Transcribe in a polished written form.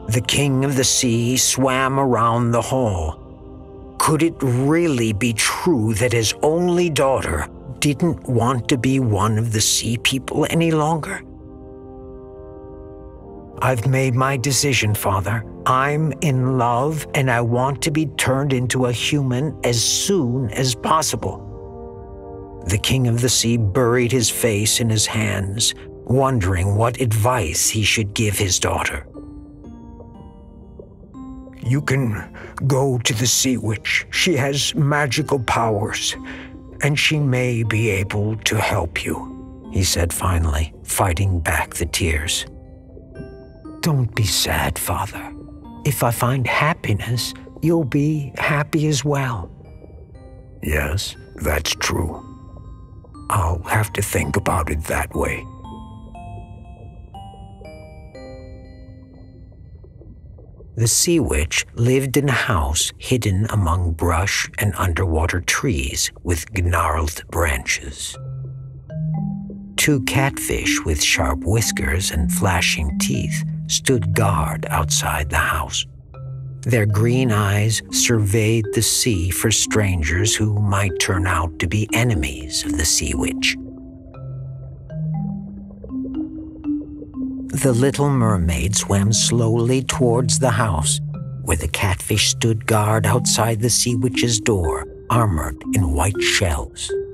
The king of the sea swam around the hall. Could it really be true that his only daughter didn't want to be one of the sea people any longer? I've made my decision, Father. I'm in love, and I want to be turned into a human as soon as possible. The king of the sea buried his face in his hands, wondering what advice he should give his daughter. You can go to the Sea Witch. She has magical powers, and she may be able to help you, he said finally, fighting back the tears. Don't be sad, Father. If I find happiness, you'll be happy as well. Yes, that's true. I'll have to think about it that way. The Sea Witch lived in a house hidden among brush and underwater trees with gnarled branches. Two catfish with sharp whiskers and flashing teeth stood guard outside the house. Their green eyes surveyed the sea for strangers who might turn out to be enemies of the Sea Witch. The little mermaid swam slowly towards the house, where the catfish stood guard outside the Sea Witch's door, armored in white shells.